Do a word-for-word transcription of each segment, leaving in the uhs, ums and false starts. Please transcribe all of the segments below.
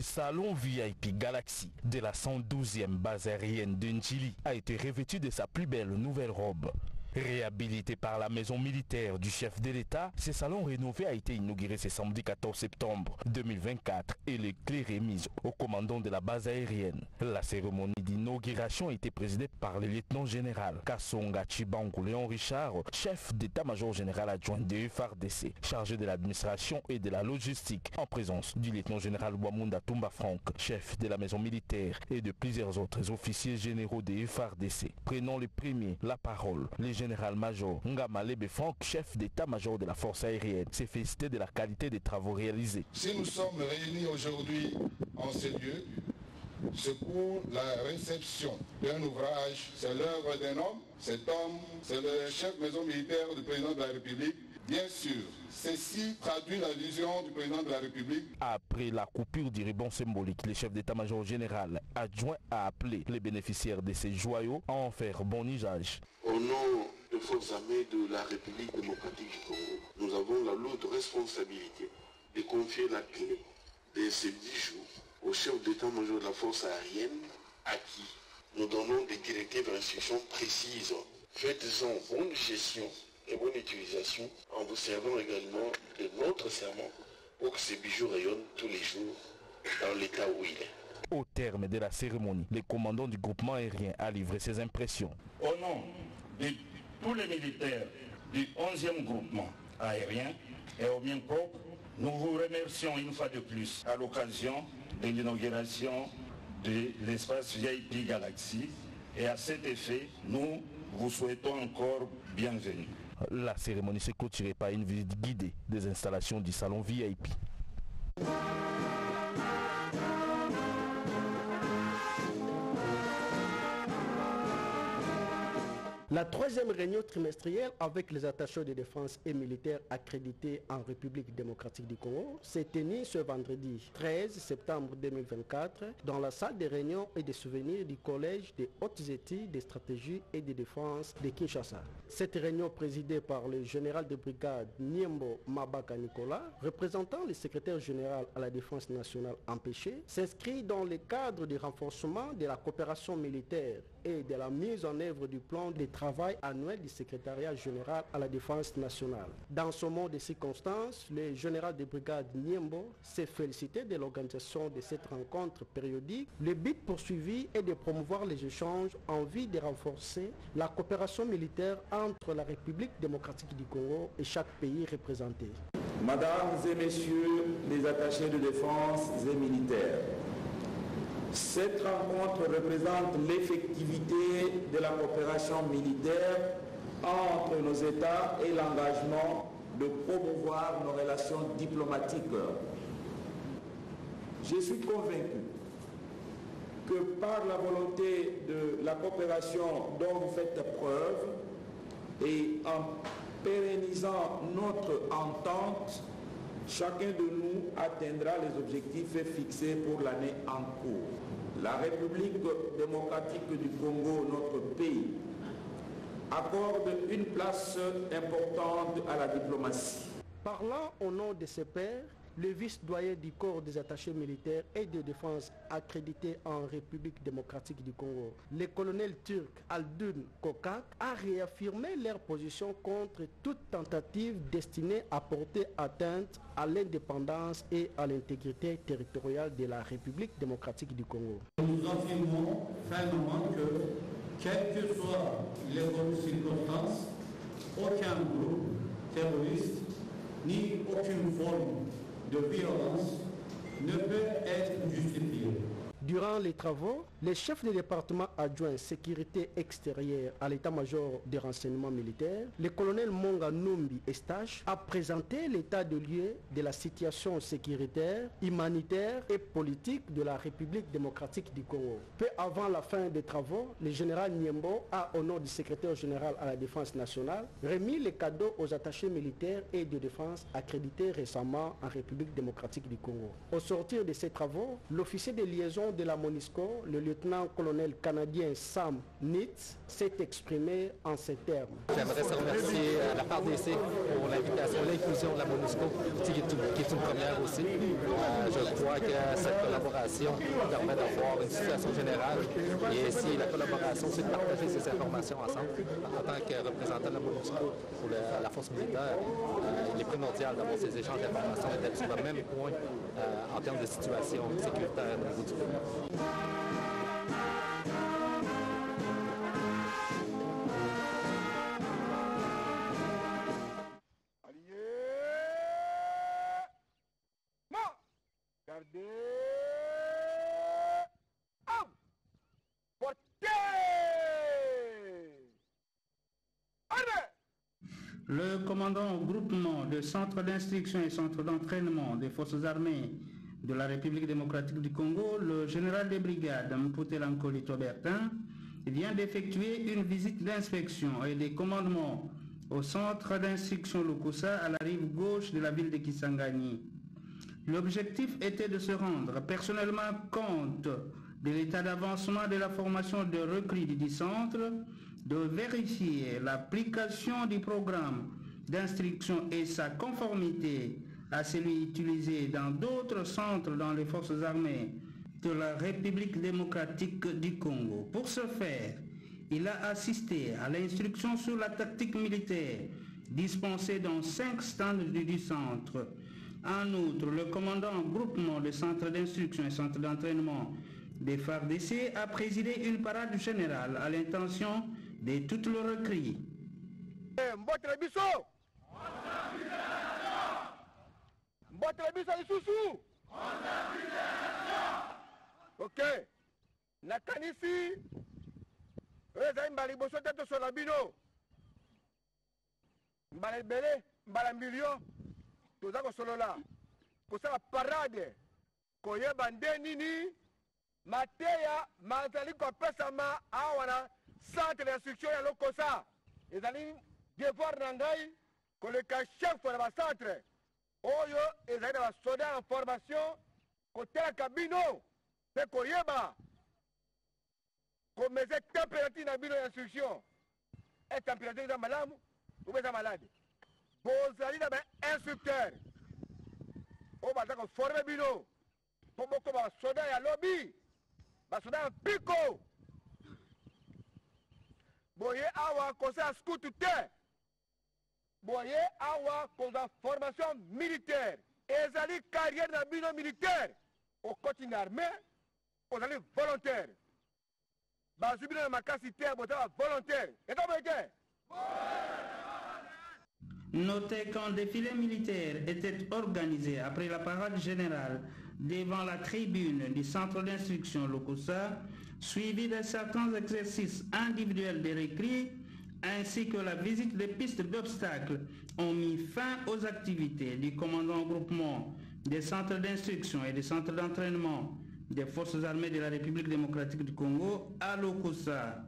salon V I P Galaxy de la cent douzième base aérienne de Ndjili a été revêtu de sa plus belle nouvelle robe. Réhabilité par la maison militaire du chef de l'État, ce salon rénové a été inauguré ce samedi quatorze septembre deux mille vingt-quatre et les clés remises au commandant de la base aérienne. La cérémonie d'inauguration a été présidée par le lieutenant-général Kassonga Chibangu Léon Richard, chef d'état-major général adjoint de F R D C, chargé de l'administration et de la logistique, en présence du lieutenant-général Wamunda Tumba Frank, chef de la maison militaire, et de plusieurs autres officiers généraux de F R D C. Prenons les premiers la parole. Les général-major Ngamalebe Franck, chef d'état-major de la force aérienne, s'est félicité de la qualité des travaux réalisés. Si nous sommes réunis aujourd'hui en ce lieu, c'est pour la réception d'un ouvrage. C'est l'œuvre d'un homme. Cet homme, c'est le chef maison militaire du président de la République. Bien sûr, ceci traduit la vision du président de la République. Après la coupure du ruban symbolique, le chef d'état-major général adjoint a appelé les bénéficiaires de ces joyaux à en faire bon usage. Au nom des forces armées de la République démocratique du Congo, nous avons la lourde responsabilité de confier la clé de ces bijoux au chef d'état-major de la force aérienne à qui nous donnons des directives et instructions précises. Faites-en bonne gestion et bonne utilisation en vous servant également de notre serment pour que ces bijoux rayonnent tous les jours dans l'état où il est. Au terme de la cérémonie, le commandant du groupement aérien a livré ses impressions. Au nom de tous les militaires du onzième groupement aérien et au bien propre, nous vous remercions une fois de plus à l'occasion de l'inauguration de l'espace V I P Galaxy et à cet effet, nous vous souhaitons encore bienvenue. La cérémonie s'est clôturée par une visite guidée des installations du salon V I P. La troisième réunion trimestrielle avec les attachés de défense et militaires accrédités en République démocratique du Congo s'est tenue ce vendredi treize septembre deux mille vingt-quatre dans la salle des réunions et des souvenirs du Collège des hautes études de stratégie et de défense de Kinshasa. Cette réunion présidée par le général de brigade Niembo Mabaka Nicolas, représentant le secrétaire général à la défense nationale empêché, s'inscrit dans le cadre du renforcement de la coopération militaire et de la mise en œuvre du plan de travail annuel du secrétariat général à la défense nationale. Dans ce mot de circonstances, le général de brigade Niembo s'est félicité de l'organisation de cette rencontre périodique. Le but poursuivi est de promouvoir les échanges en vue de renforcer la coopération militaire entre la République démocratique du Congo et chaque pays représenté. Mesdames et messieurs les attachés de défense et militaires, cette rencontre représente l'effectivité de la coopération militaire entre nos États et l'engagement de promouvoir nos relations diplomatiques. Je suis convaincu que par la volonté de la coopération dont vous faites preuve et en pérennisant notre entente, chacun de nous atteindra les objectifs fixés pour l'année en cours. La République démocratique du Congo, notre pays, accorde une place importante à la diplomatie. Parlant au nom de ses pairs, le vice-doyen du corps des attachés militaires et de défense accrédité en République démocratique du Congo, le colonel turc Aldun Kokak, a réaffirmé leur position contre toute tentative destinée à porter atteinte à l'indépendance et à l'intégrité territoriale de la République démocratique du Congo. Nous affirmons fermement que, quelles que soient les circonstances, aucun groupe terroriste ni aucune forme de violence ne peut être justifiée. Durant les travaux, le chef du département adjoint sécurité extérieure à l'état-major des renseignements militaires, le colonel Monga Numbi Estache, a présenté l'état de lieu de la situation sécuritaire, humanitaire et politique de la République démocratique du Congo. Peu avant la fin des travaux, le général Niembo a, au nom du secrétaire général à la défense nationale, remis les cadeaux aux attachés militaires et de défense accrédités récemment en République démocratique du Congo. Au sortir de ces travaux, l'officier de liaison de la MONUSCO, le lieutenant-colonel canadien Sam Nitz s'est exprimé en ces termes. J'aimerais remercier la F A R D C pour l'invitation, l'inclusion de la MONUSCO, qui est une, qui est une première aussi. Euh, je crois que cette collaboration permet d'avoir une situation générale et si la collaboration, c'est de partager ces informations ensemble. En tant que représentant de la MONUSCO pour le, la force militaire, euh, il est primordial d'avoir ces échanges d'informations et d'être sur le même point euh, en termes de situation sécuritaire au niveau du pays. Le commandant au groupement de centres d'instruction et centres d'entraînement des forces armées de la République démocratique du Congo, le général de brigade Mputelanko Litobertin, vient d'effectuer une visite d'inspection et de commandement au centre d'instruction Lukusa à la rive gauche de la ville de Kisangani. L'objectif était de se rendre personnellement compte de l'état d'avancement de la formation de recrues du centre, de vérifier l'application du programme d'instruction et sa conformité à celui utilisé dans d'autres centres dans les forces armées de la République démocratique du Congo. Pour ce faire, il a assisté à l'instruction sur la tactique militaire dispensée dans cinq stands du centre. En outre, le commandant groupement de centres d'instruction et centres d'entraînement des F A R D C a présidé une parade générale à l'intention de toutes les recrues. Ok. Nakanisi. Eza mbali boso teto so labino. Mbali bele, mbali million. Toza ko solola. Ko sala parade. Ko yeba ndenini. Mateya mazali ko pesa ma awana centre d'instruction ya lokosa. Ezali devoir nangai ko le chef pour la centre. Oyo ezali na soda en formation ko tela kabino. Pe ko yeba. Ko meze température na bino d'instruction. Et température za malamu ou beza malade. Bozali na ba instructeur. O ba ta ko former bino. Po boko ba soda ya lobby. Basoda Pico. Boye awa kosa scout te. Boye awa kosa formation militaire. Ezali carrière na bino militaire. Au continent armé, ozali volontaire. Bazubino na makasi te bota volontaire. Et comment était? Notez qu'un défilé militaire était organisé après la parade générale devant la tribune du centre d'instruction Lukusa, suivi de certains exercices individuels des recrues, ainsi que la visite des pistes d'obstacles, ont mis fin aux activités du commandant groupement des centres d'instruction et des centres d'entraînement des forces armées de la République démocratique du Congo à Lukusa.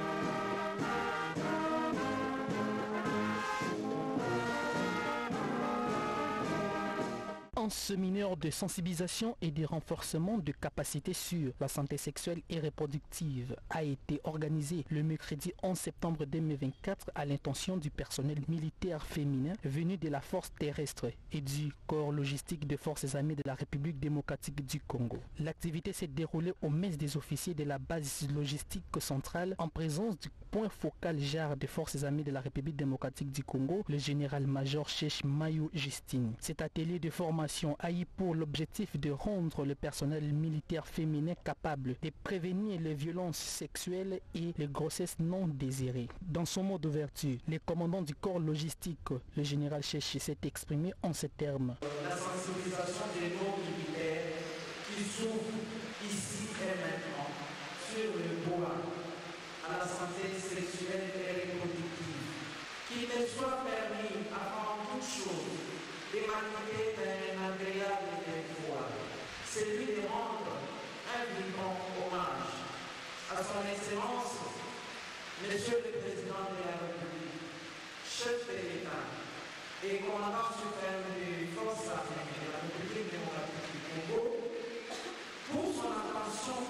Un séminaire de sensibilisation et de renforcement de capacités sur la santé sexuelle et reproductive a été organisé le mercredi onze septembre deux mille vingt-quatre à l'intention du personnel militaire féminin venu de la force terrestre et du corps logistique des forces armées de la République démocratique du Congo. L'activité s'est déroulée au mess des officiers de la base logistique centrale en présence du point focal JAR des forces armées de la République démocratique du Congo, le général-major Chesh Mayou Justine. Cet atelier de formation a eu pour l'objectif de rendre le personnel militaire féminin capable de prévenir les violences sexuelles et les grossesses non désirées. Dans son mot d'ouverture, le commandant du corps logistique, le général Chesh, s'est exprimé en ces termes. La sensibilisation des nos militaires qui s'ouvrent ici et maintenant sur le droit à la santé sexuelle et reproductive, qui ne soit permis avant toute chose d'émanciper d'un agréable devoir, celui de rendre un vivant hommage à son Excellence, Monsieur le Président de la République, chef de l'État et commandant suprême des forces armées de la République démocratique du Congo, pour son attention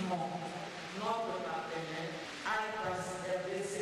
vivement notre partenaire A I P A S R D C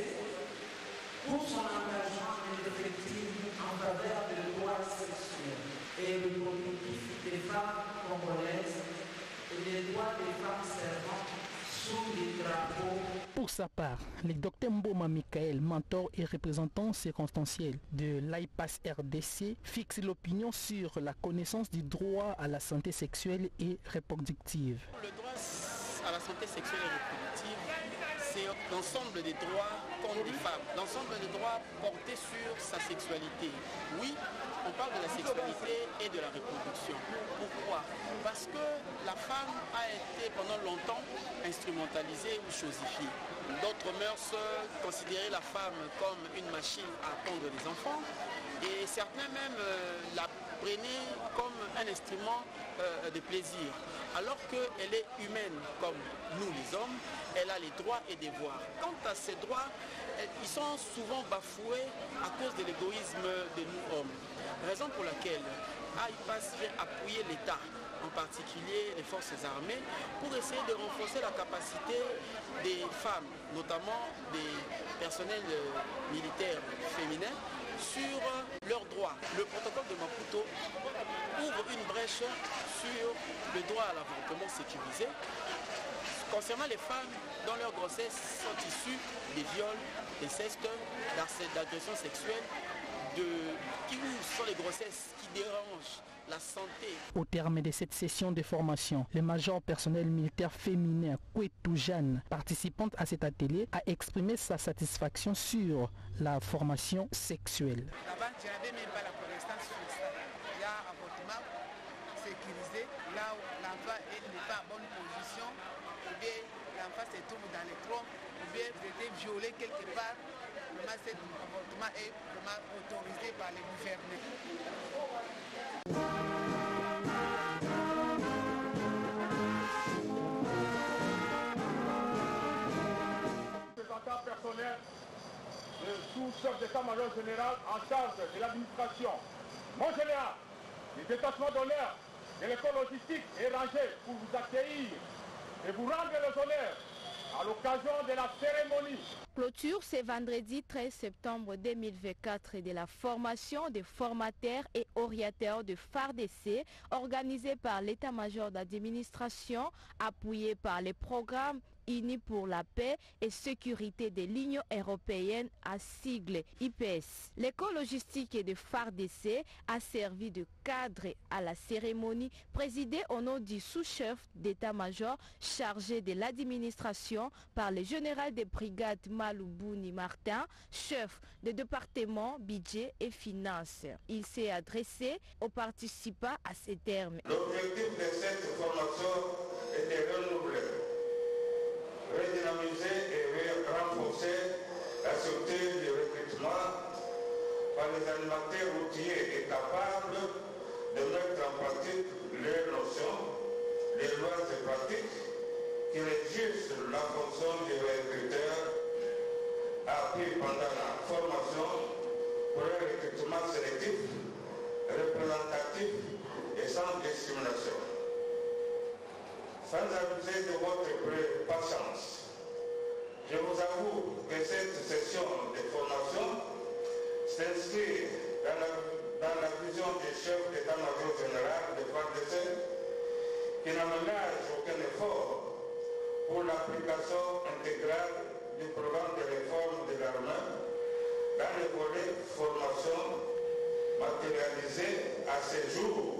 pour son engagement indéfectible en faveur des droits sexuels et reproductifs des femmes congolaises et des droits des femmes servantes sous les drapeaux. Pour sa part, le docteur Mboma Michael, mentor et représentant circonstanciel de l'A I P A S R D C, fixe l'opinion sur la connaissance du droit à la santé sexuelle et reproductive. Le droit à la santé sexuelle et reproductive, c'est l'ensemble des droits qu'ont des femmes, l'ensemble des droits portés sur sa sexualité. Oui, on parle de la sexualité et de la reproduction. Pourquoi? Parce que la femme a été pendant longtemps instrumentalisée ou chosifiée. D'autres mœurs considéraient la femme comme une machine à pondre des enfants et certains même euh, la prenaient comme un instrument euh, de plaisir. Alors qu'elle est humaine comme nous les hommes, elle a les droits et devoirs. Quant à ces droits, ils sont souvent bafoués à cause de l'égoïsme de nous hommes. Raison pour laquelle A I P A S vient appuyer l'État, en particulier les forces armées, pour essayer de renforcer la capacité des femmes, notamment des personnels militaires féminins, sur leurs droits. Le protocole de Maputo ouvre une brèche sur le droit à l'avortement sécurisé. Concernant les femmes dont leurs grossesses sont issues des viols, des incestes, d'agressions sexuelles, de, qui sont les grossesses qui dérangent la santé. Au terme de cette session de formation, le major personnel militaire féminin Kwetou Jeanne, participante à cet atelier, a exprimé sa satisfaction sur la formation sexuelle. Là-bas, je n'avais même pas la connaissance sur ça. Il y a un avortement sécurisé, là où l'enfant n'est pas en bonne position, ou bien l'enfant se trouve dans les trompes, ou bien vous êtes violé quelque part. Vraiment, cet avortement est vraiment autorisé par les gouverneurs. Représentant personnel du sous-chef d'état-major général en charge de l'administration. Mon général, le détachement d'honneur de l'école logistique est rangé pour vous accueillir et vous rendre les honneurs à l'occasion de la cérémonie. Clôture ce vendredi treize septembre deux mille vingt-quatre de la formation des formateurs et orienteurs de F A R D C organisée par l'état-major d'administration, appuyé par les programmes Unis pour la paix et sécurité de l'Union européenne à sigle I P S. L'école logistique de F A R D C a servi de cadre à la cérémonie présidée au nom du sous-chef d'état-major chargé de l'administration par le général de brigade Maloubouni Martin, chef de département budget et finances. Il s'est adressé aux participants à ces termes. L'objectif de cette formation est de renouveler, redynamiser et renforcer la sûreté du recrutement par les animateurs routiers et capables de mettre en pratique les notions, les lois et pratiques qui régissent la fonction du recruteur appris pendant la formation pour un recrutement sélectif, représentatif et sans discrimination. Sans abuser de votre patience, je vous avoue que cette session de formation s'inscrit dans la, dans la vision du chef d'état-major général de F A R D C qui n'aménage aucun effort pour l'application intégrale du programme de réforme de l'armée dans le volet formation matérialisé à ce jour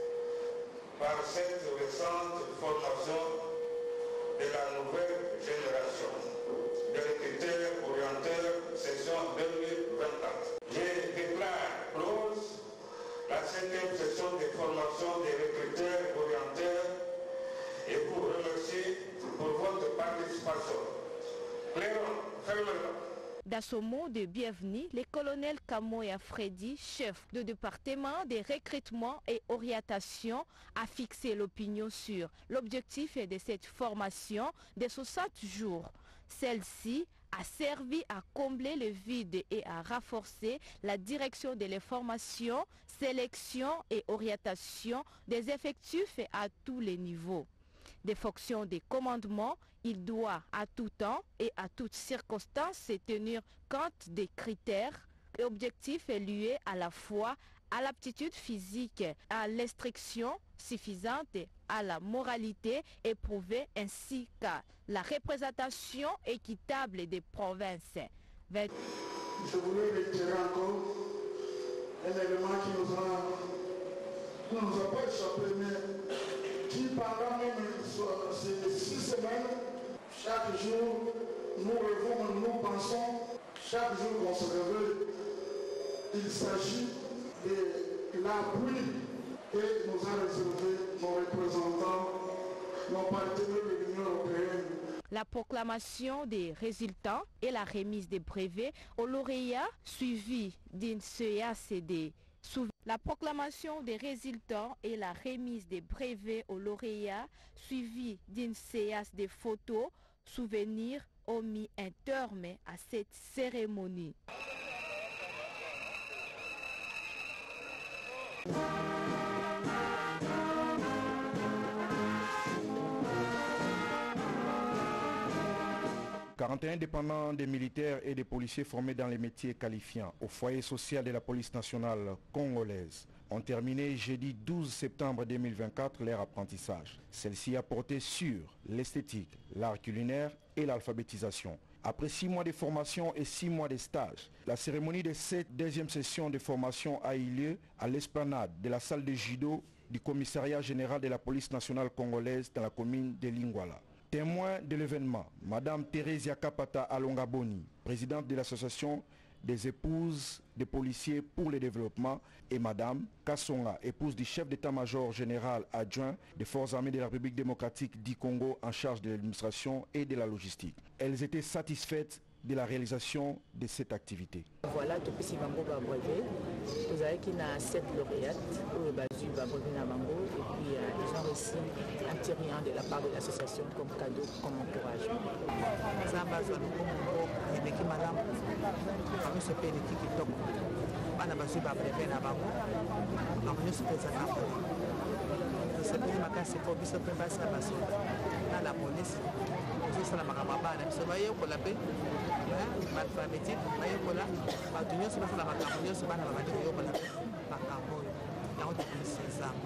par cette récente formation de la nouvelle génération de recruteurs orienteurs session deux mille vingt-quatre. Je déclare close la septième session de formation des recruteurs orienteurs et vous remercie pour votre participation. Clairement, fermement. Dans son mot de bienvenue, le colonel Kamoya Freddy, chef de département des recrutements et orientation, a fixé l'opinion sur l'objectif de cette formation de soixante jours. Celle-ci a servi à combler le vide et à renforcer la direction de l'information, sélection et orientation des effectifs à tous les niveaux. des fonctions de commandement, il doit à tout temps et à toutes circonstances se tenir compte des critères et objectifs liés à la fois à l'aptitude physique, à l'instruction suffisante, à la moralité éprouvée ainsi qu'à la représentation équitable des provinces. Je voulais retirer encore un élément qui nous a, qui nous a pas échappé, mais qui pendant même ces six semaines, chaque jour, nous rêvons, nous pensons, chaque jour qu'on se réveille, il s'agit de l'appui que nous a réservé nos représentants, nos partenaires de l'Union européenne. La proclamation des résultats et la remise des brevets aux lauréats suivie d'une séance des La proclamation des résultats et la remise des brevets aux lauréats suivie d'une séance de photos souvenirs ont mis un terme à cette cérémonie. quarante et un dépendants des militaires et des policiers formés dans les métiers qualifiants au foyer social de la police nationale congolaise ont terminé jeudi douze septembre deux mille vingt-quatre leur apprentissage. Celle-ci a porté sur l'esthétique, l'art culinaire et l'alphabétisation. Après six mois de formation et six mois de stage, la cérémonie de cette deuxième session de formation a eu lieu à l'esplanade de la salle de judo du commissariat général de la police nationale congolaise dans la commune de Lingwala. Témoin de l'événement, Madame Thérésia Kapata Alongaboni, présidente de l'association des épouses des policiers pour le développement, et Madame Kassonga, épouse du chef d'état-major général adjoint des forces armées de la République démocratique du Congo en charge de l'administration et de la logistique. Elles étaient satisfaites de la réalisation de cette activité. Voilà, depuis si Bango va brevet, vous avez qu'il y a sept lauréates, où Bazu va brevet à Bango, et puis euh, ils ont reçu un petit rien de la part de l'association comme cadeau, comme encouragement. Ça va sur le Congo, et avec madame, comme ce pays qui est top, on a Bazu va brevet à Bango, on a ce que ça a fait. C'est bien ma casse, c'est pour que ça peut passer à Bazu, dans la police. Ça la marababa, même si voyez pour la paix, l'alphabétique, voyez pour la, l'union se passe la macaronie, se passe la macaronie, pour la par carbone, la route de c'est ça.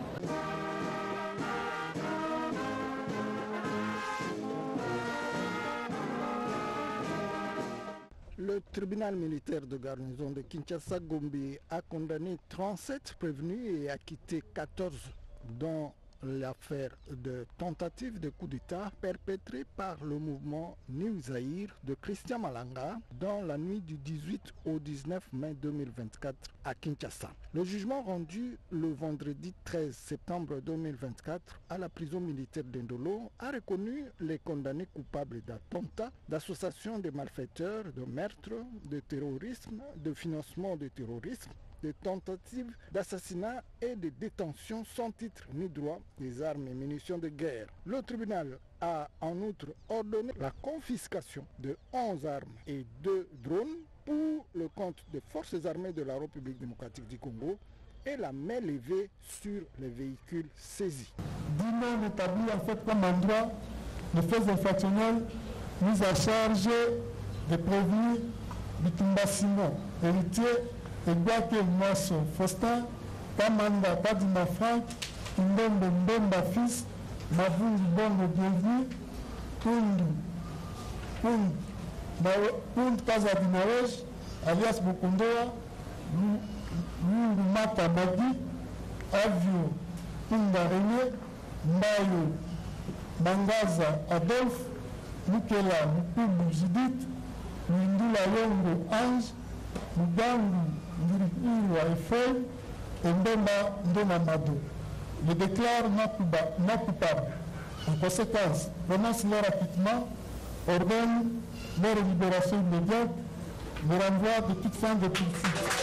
Le tribunal militaire de garnison de Kinshasa-Gombe a condamné trente-sept prévenus et acquitté quatorze, dont l'affaire de tentative de coup d'État perpétrée par le mouvement New Zaïre de Christian Malanga dans la nuit du dix-huit au dix-neuf mai deux mille vingt-quatre à Kinshasa. Le jugement rendu le vendredi treize septembre deux mille vingt-quatre à la prison militaire d'Indolo a reconnu les condamnés coupables d'attentats, d'association de malfaiteurs, de meurtre, de terrorisme, de financement de terrorisme, de tentatives d'assassinat et de détention sans titre ni droit des armes et munitions de guerre. Le tribunal a en outre ordonné la confiscation de onze armes et deux drones pour le compte des forces armées de la République démocratique du Congo et la main levée sur les véhicules saisis. Dinan établit en fait comme endroit de faits infractionnels mis à charge de prévenus Bitumba Simon, héritier Egwake Mwaso Faustin, Kamanda Padima Frank, Ndombe Mbemba fils, Mavungi Bongo Bienvenu, Kundu, Kundu, Kundu Kaza Dinawej, alias Bukundoa, Lungu Mata Magi, Avio, Kinda René, Mbayo, Mangaza Adolphe, Mukela Mukubu Judith, Lindula Yongo Ange, Mugangu Ndirikiwa Eiffel et Mbemba Ndona Mado. Je déclare non coupable. En conséquence, prononce leur acquittement, ordonne leur libération immédiate, le renvoi de toute fin de poursuite.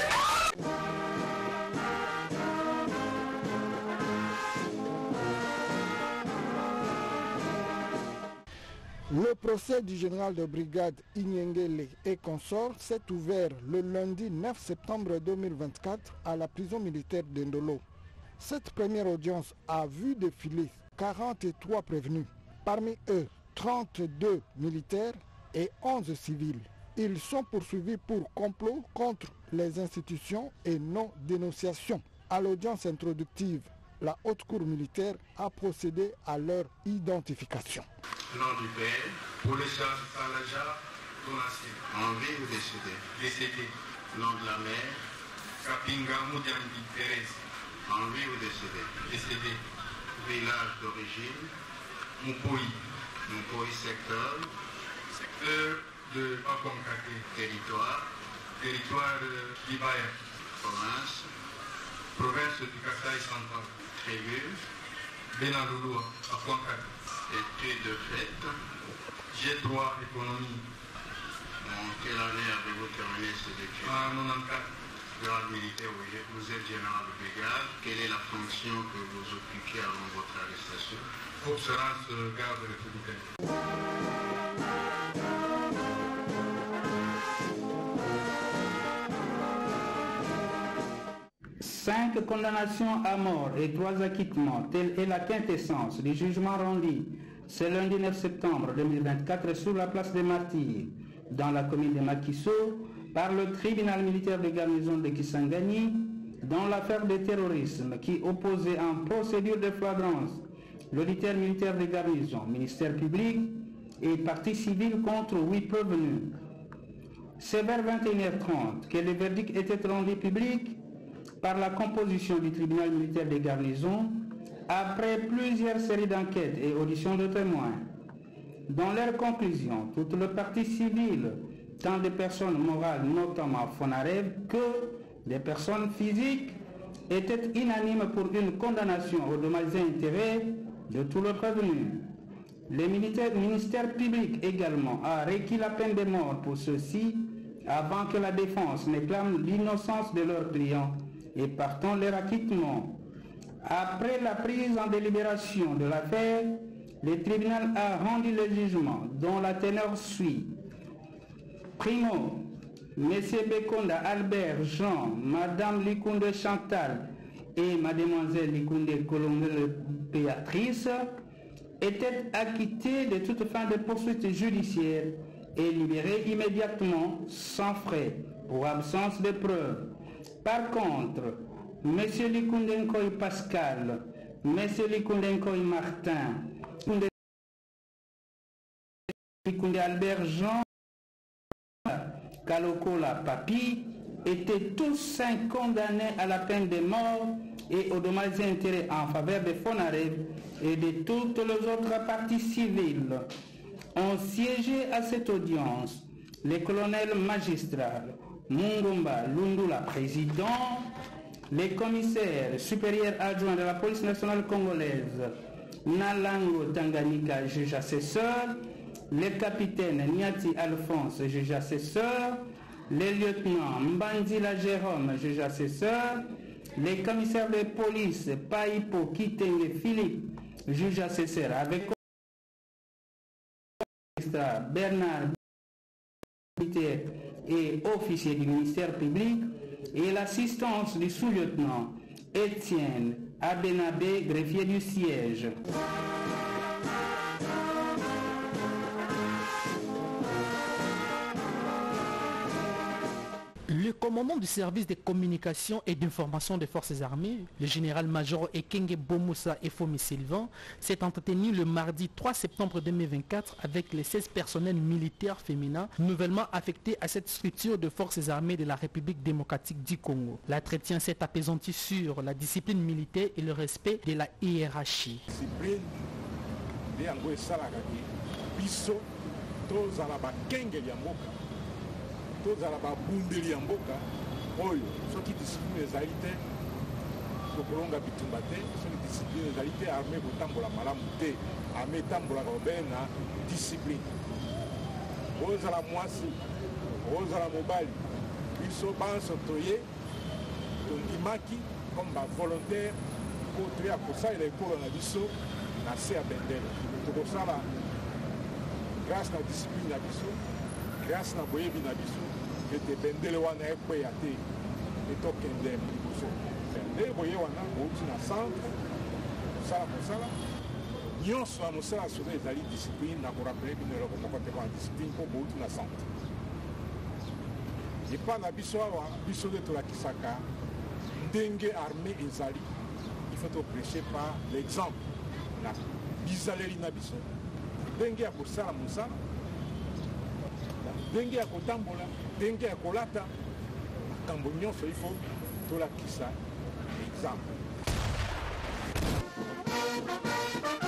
Le procès du général de brigade Inyengele et consort s'est ouvert le lundi neuf septembre deux mille vingt-quatre à la prison militaire d'Indolo. Cette première audience a vu défiler quarante-trois prévenus. Parmi eux, trente-deux militaires et onze civils. Ils sont poursuivis pour complot contre les institutions et non-dénonciation. À l'audience introductive, la Haute Cour militaire a procédé à leur identification. Nom du père, pour les gens Salaja, Donassi, en vie ou décédé? Décédé. Nom de la mère, Kapinga Moudjandi Thérèse, en vie ou décédé? Décédé. Village d'origine, Moupoui, Moupoui secteur, secteur de Paponkake, territoire, territoire d'Ibaya, province, province du Kasaï central, tribu, Benaloulou, Paponkake. Études de fait, j'ai droit économie. En quelle année avez-vous terminé ces études? En quatre-vingt-quatorze. Grade militaire, vous êtes général de brigade. Quelle est la fonction que vous occupiez avant votre arrestation? Observance garde républicaine. Cinq condamnations à mort et trois acquittements, telle est la quintessence du jugement rendu ce lundi neuf septembre deux mille vingt-quatre sur la place des Martyrs, dans la commune de Makiso, par le tribunal militaire de garnison de Kisangani, dans l'affaire de terrorisme qui opposait en procédure de flagrance l'auditeur militaire de garnison, ministère public et partie civile contre huit prévenus. C'est vers vingt et une heures trente que le verdict était rendu public par la composition du tribunal militaire des garnisons après plusieurs séries d'enquêtes et auditions de témoins. Dans leurs conclusions, toute le partie civile, tant des personnes morales, notamment Fonarev, que des personnes physiques, étaient unanimes pour une condamnation aux dommages et intérêts de tout le prévenu. Le ministère public également a requis la peine de mort pour ceux-ci avant que la défense ne clame l'innocence de leurs clients et partant leur acquittement. Après la prise en délibération de l'affaire, le tribunal a rendu le jugement dont la teneur suit. Primo, M. Bekonda Albert Jean, Mme Likunde Chantal et Mlle Likunde Colombe Béatrice étaient acquittés de toute fin de poursuite judiciaire et libérés immédiatement sans frais pour absence de preuves. Par contre, M. Likundenkoy Pascal, M. Likundenkoy Martin, Likunde Albert Jean, Kalokola Papi étaient tous cinq condamnés à la peine de mort et aux dommages et intérêts en faveur de Fonarev et de toutes les autres parties civiles. Ont siégé à cette audience les colonels magistrats Mungomba Lundula, président, les commissaires supérieurs adjoints de la police nationale congolaise Nalango Tanganyika, juge assesseur, le capitaine Niati Alphonse, juge assesseur, le lieutenant Mbandila Jérôme, juge assesseur, les commissaires de police Paipo Kitenge Philippe, juge assesseur, avec Bernard et officier du ministère public, et l'assistance du sous-lieutenant Étienne Abenabé, greffier du siège. Le commandant du service de communication et d'information des forces armées, le général-major Ekenge Bomusa Efomi Sylvain, s'est entretenu le mardi trois septembre deux mille vingt-quatre avec les seize personnels militaires féminins nouvellement affectés à cette structure de forces armées de la République démocratique du Congo. L'entretien s'est apaisanti sur la discipline militaire et le respect de la hiérarchie. tozala babundeli ya mboka oyo soki discipline ezali te tokolonga bitumba te, soki discipline ezali te arme kotambola malamu te, arme etambolaka obele na discipline. Ozala mwasi ozala mobali biso banso toye tondimaki comme bavolontaire po toya kosalela ekolo na biso na se ya bendele. Tokosala grâce na discipline na biso, grâce na boyebi na biso, ete bendele wana ekweya te etokende liboso. Nde boye wana bouti na centre kosala mosala nyonso ya mosala solo ezali discipline na korapele bino eloko moko te kona discipline mpo bouti na centre epa na biso awa biso nde tolakisaka ndenge armée ezali il faut toprêcher par l'exemple na bizaleli na biso ndenge ya kosala mosala ndenge ya kotambola ndenge ya kolata makambo nyonso il faut tolakisa exemple.